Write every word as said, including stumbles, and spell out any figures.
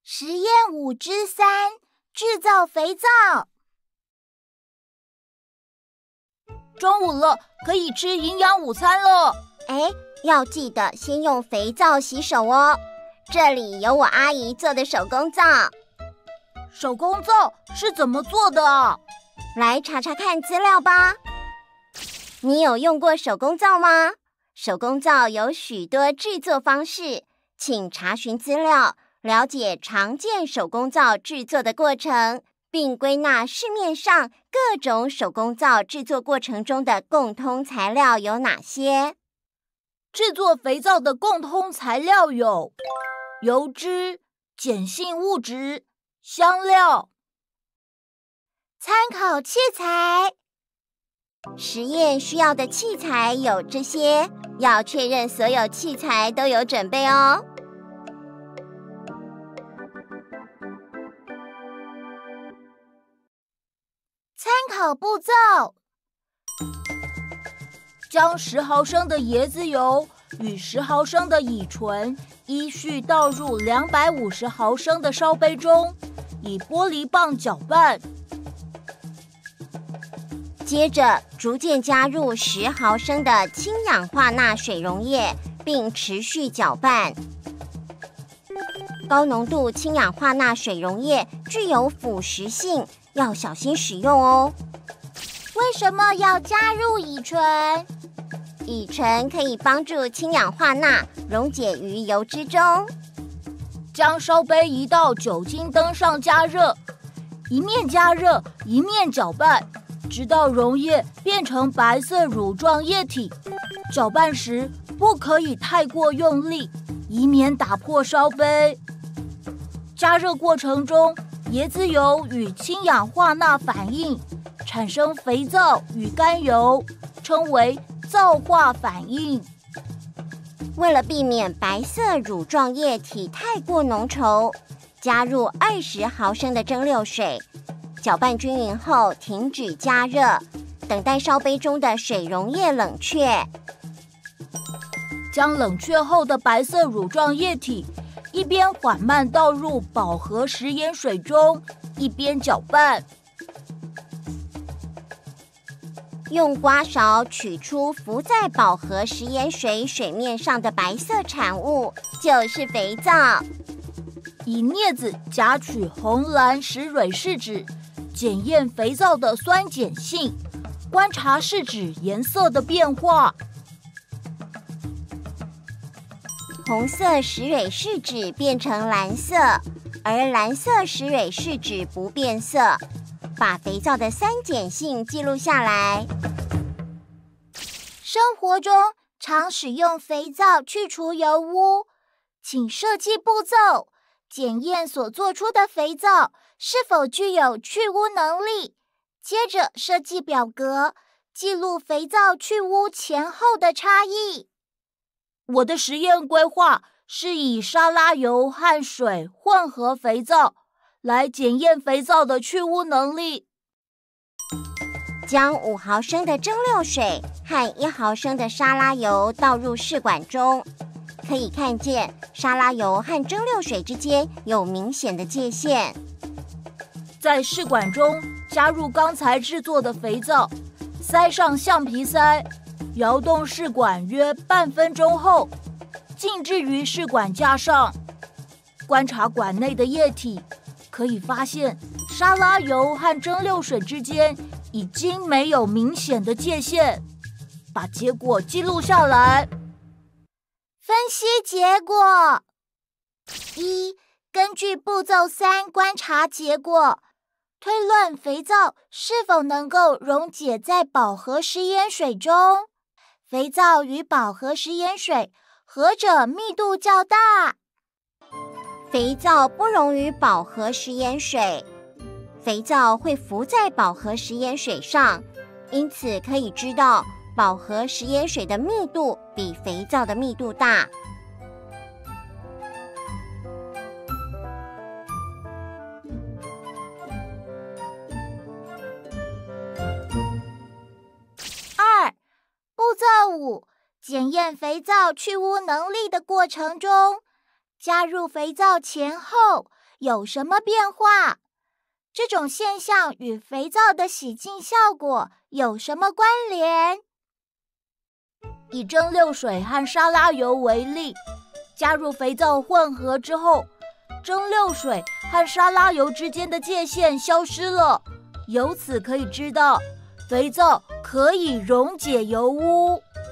实验五之三，制造肥皂。 中午了，可以吃营养午餐了。 哎，要记得先用肥皂洗手哦。这里有我阿姨做的手工皂。 手工皂是怎么做的啊？ 来查查看资料吧。你有用过手工皂吗？手工皂有许多制作方式，请查询资料，了解常见手工皂制作的过程，并归纳市面上各种手工皂制作过程中的共通材料有哪些。 制作肥皂的共通材料有油脂、碱性物质、香料。 参考器材。 实验需要的器材有这些，要确认所有器材都有准备哦。 参考步骤： 将十毫升的椰子油与十毫升的乙醇依序倒入两百五十毫升的烧杯中，以玻璃棒搅拌。 接着逐渐加入十毫升的氢氧化钠水溶液，并持续搅拌。高浓度氢氧化钠水溶液具有腐蚀性，要小心使用哦。 为什么要加入乙醇？ 乙醇可以帮助氢氧化钠溶解于油脂中。 将烧杯移到酒精灯上加热，一面加热一面搅拌，直到溶液变成白色乳状液体。搅拌时不可以太过用力，以免打破烧杯。加热过程中，椰子油与氢氧化钠反应，产生肥皂与甘油，称为皂化反应。 为了避免白色乳状液体太过浓稠，加入二十毫升的蒸馏水，搅拌均匀后停止加热，等待烧杯中的水溶液冷却。 将冷却后的白色乳状液体一边缓慢倒入饱和食盐水中，一边搅拌。 用刮勺取出浮在饱和食盐水水面上的白色产物，就是肥皂。 以镊子夹取红蓝石蕊试纸，检验肥皂的酸碱性，观察试纸颜色的变化。 红色石蕊试纸变成蓝色，而蓝色石蕊试纸不变色。把肥皂的酸碱性记录下来。 生活中常使用肥皂去除油污，请设计步骤，检验所做出的肥皂是否具有去污能力。接着设计表格，记录肥皂去污前后的差异。 我的实验规划是以沙拉油和水混合肥皂，来检验肥皂的去污能力。 将五毫升的蒸馏水和一毫升的沙拉油倒入试管中，可以看见沙拉油和蒸馏水之间有明显的界限。 在试管中加入刚才制作的肥皂，塞上橡皮塞，摇动试管约半分钟后，静置于试管架上，观察管内的液体，可以发现沙拉油和蒸馏水之间已经没有明显的界限。把结果记录下来。 分析结果：一、根据步骤三观察结果，推论肥皂是否能够溶解在饱和食盐水中。肥皂与饱和食盐水何者密度较大？ 肥皂不溶于饱和食盐水，肥皂会浮在饱和食盐水上，因此可以知道饱和食盐水的密度比肥皂的密度大。 二、步骤五，检验肥皂去污能力的过程中， 加入肥皂前后有什么变化？这种现象与肥皂的洗净效果有什么关联？ 以蒸馏水和沙拉油为例，加入肥皂混合之后，蒸馏水和沙拉油之间的界限消失了，由此可以知道，肥皂可以溶解油污。